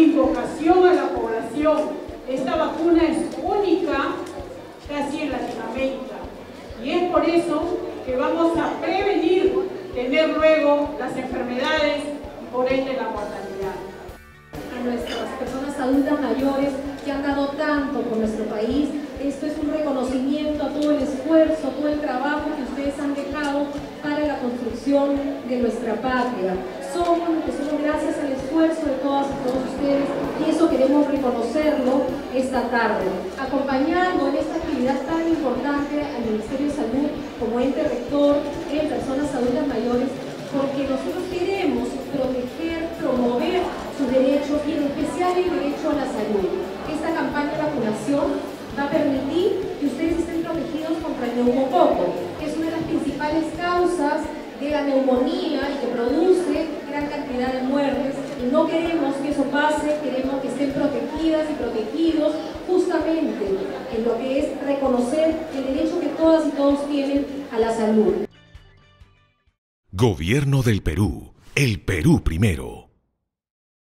invocación a la población. Esta vacuna es única casi en Latinoamérica y es por eso que vamos a prevenir tener luego las enfermedades y por ende la mortalidad. A nuestras personas adultas mayores que han dado tanto por nuestro país, esto es un reconocimiento a todo el esfuerzo, a todo el trabajo que ustedes han dejado para la construcción de nuestra patria. Somos gracias al esfuerzo de todas y todos ustedes y eso queremos reconocerlo esta tarde. Acompañando en esta actividad tan importante al Ministerio de Salud como ente rector en personas adultas mayores, porque nosotros queremos proteger, promover sus derechos y en especial el derecho a la salud. Esta campaña de vacunación va a permitir que ustedes estén protegidos contra el neumococo, que es una de las principales causas de la neumonía y que produce gran cantidad de muertes. Y no queremos que eso pase, queremos que estén protegidas y protegidos justamente en lo que es reconocer el derecho que todas y todos tienen a la salud. Gobierno del Perú, el Perú primero.